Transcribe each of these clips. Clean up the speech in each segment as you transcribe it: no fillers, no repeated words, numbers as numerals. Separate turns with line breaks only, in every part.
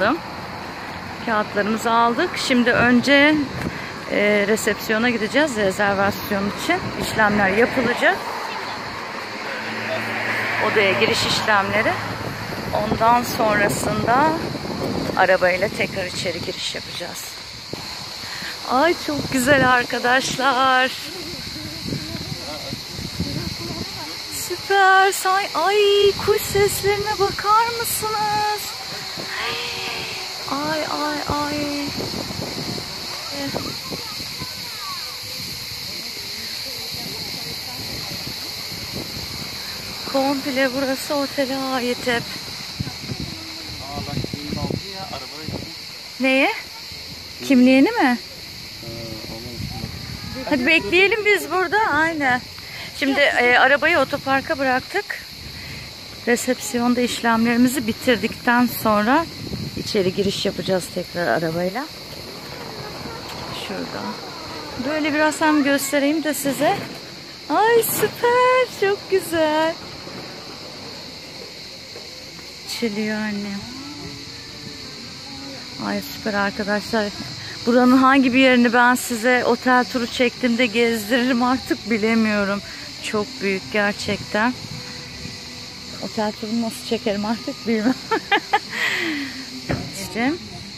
aldım. Kağıtlarımızı aldık. Şimdi önce resepsiyona gideceğiz. Rezervasyon için işlemler yapılacak. Odaya giriş işlemleri. Ondan sonrasında arabayla tekrar içeri giriş yapacağız. Ay çok güzel arkadaşlar. Süper. Ay kuş seslerine bakar mısınız? Ay. Komple burası otele ait hep.
Bak şeyin oldu ya arabayı.
Neye? Kimliğini mi? Hadi bekleyelim biz burada. Aynen. Şimdi arabayı otoparka bıraktık. Resepsiyonda işlemlerimizi bitirdikten sonra içeri giriş yapacağız tekrar arabayla. Şurada. Böyle biraz hem göstereyim de size. Ay süper. Çok güzel. Çiliyor annem. Ay süper arkadaşlar. Buranın hangi bir yerini ben size otel turu çektiğimde gezdiririm artık bilemiyorum. Çok büyük gerçekten. Otel turunu nasıl çekerim artık bilmem. İşte.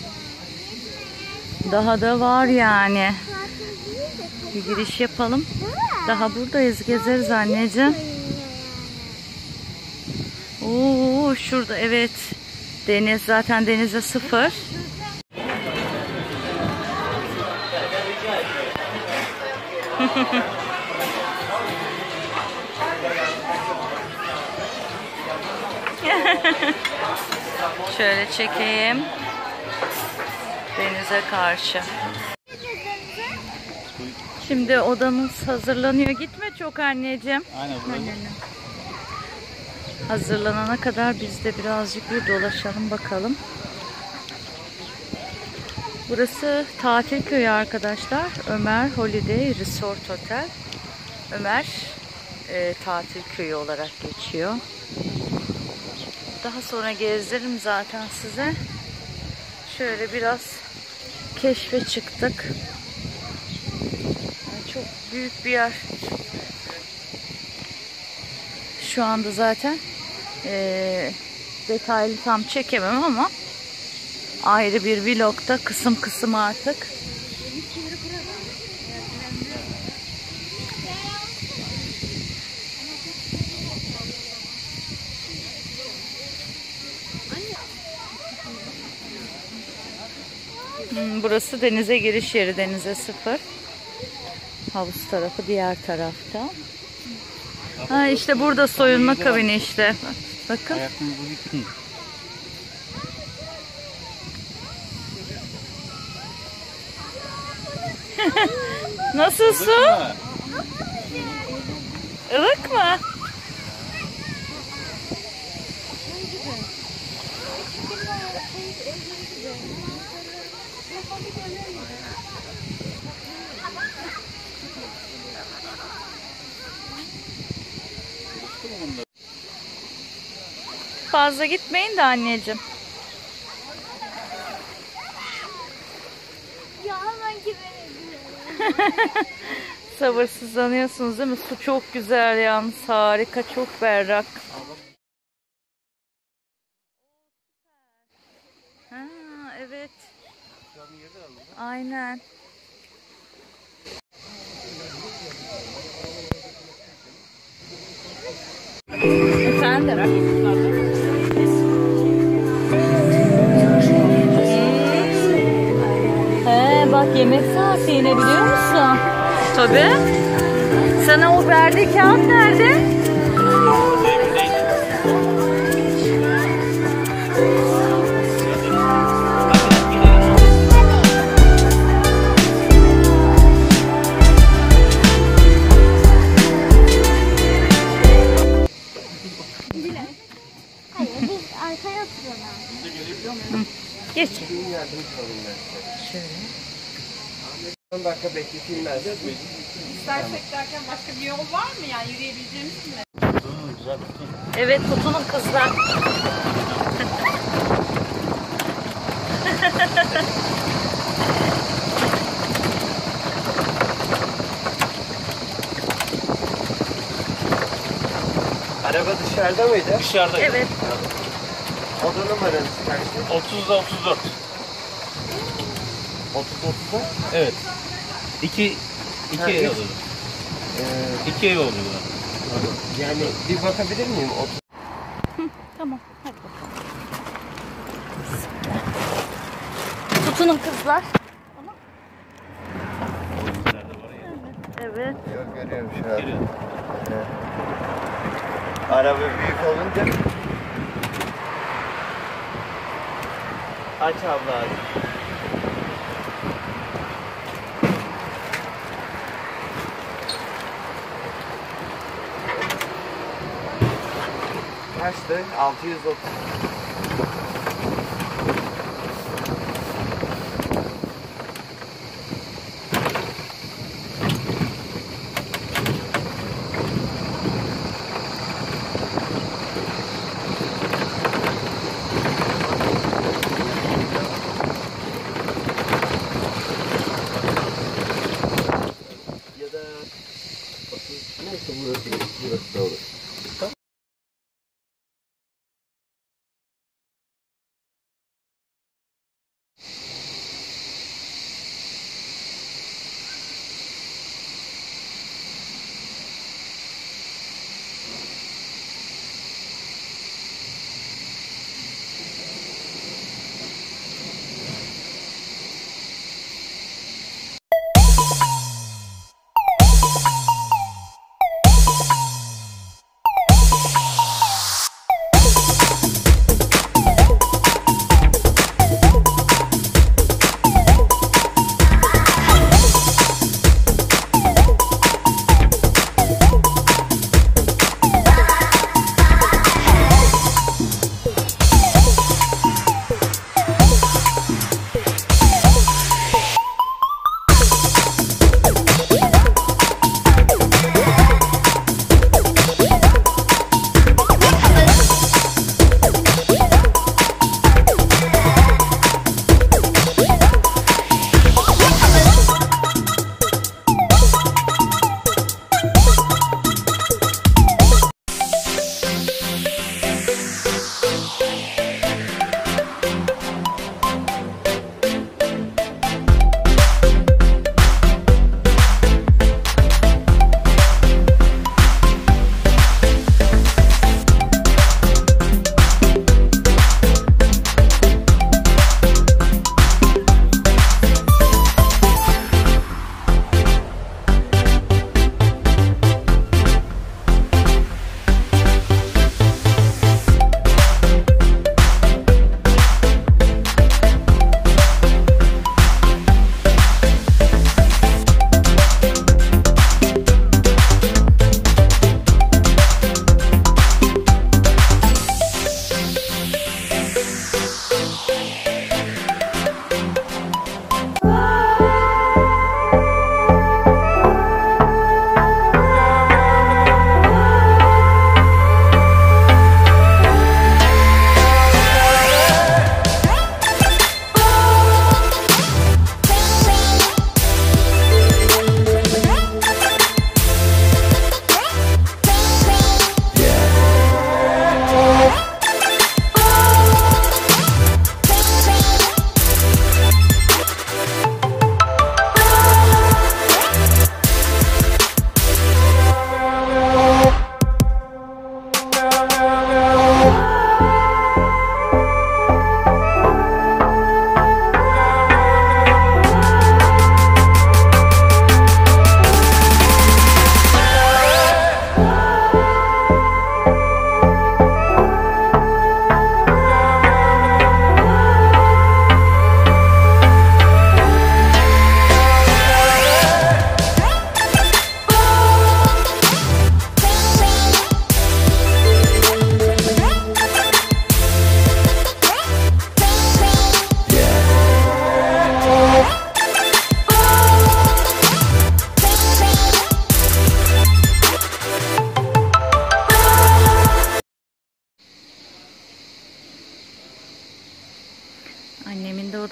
Daha da var yani. Bir giriş yapalım. Daha buradayız, gezeriz anneciğim. Oo, şurada evet. Deniz zaten denize sıfır. Şöyle çekeyim. Denize karşı. Şimdi odamız hazırlanıyor. Gitme çok anneciğim.
Aynen buraya.
Hazırlanana kadar biz de birazcık bir dolaşalım bakalım. Burası tatil köyü arkadaşlar. Ömer Holiday Resort Hotel. Ömer tatil köyü olarak geçiyor. Daha sonra gezdiririm zaten size. Şöyle biraz keşfe çıktık. Çok büyük bir yer. Şu anda zaten detaylı tam çekemem ama ayrı bir vlogda kısım kısım artık. Burası denize giriş yeri, denize sıfır. Havuz tarafı diğer tarafta. Ha işte burada soyunma kabini işte. Bakın. Nasıl su? Ilık mı? Fazla gitmeyin de anneciğim.
Ya ben gidelim.
Sabırsızlanıyorsunuz değil mi? Su çok güzel yalnız, harika, çok berrak. Ha, evet. Aynen. Efendim? Bak yemek saati yine biliyor musun? Tabii. Sana o verdiği kağıt nerede?
Hayır biz arkaya oturuyorlar.
Geç.
Şöyle.
10 dakika bekletilmez.
İstersek derken başka bir yol var mı yani yürüyebileceğimiz mi?
Evet tutunun kızlar.
Araba dışarıda mıydı?
Dışarıda.
Evet.
Oda numarası kaçtı?
30'da 34.
30-30'da.
Evet. İki
Ha,
ev
üç.
oldu.
Ee,
2 ev oldu bu.
yani bir bakabilir miyim?
Tamam. Hadi bakalım. Tutunun kızlar. Evet.
Yok, görüyorum şu an.
Geliyor.
Evet. Araba büyük olunca. Aç abla aç. Kaçtı? 630. Ya da neyse burası da olur.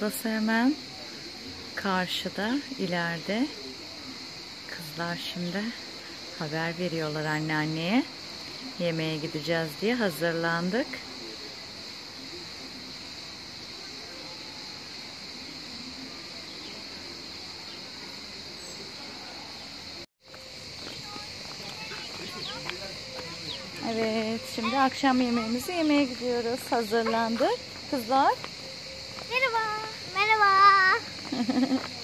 odası hemen karşıda, ileride. Kızlar şimdi haber veriyorlar anneanneye. Yemeğe gideceğiz diye hazırlandık. Evet, şimdi akşam yemeğimizi yemeye gidiyoruz. Hazırlandık. Kızlar.
Merhaba. Merhaba.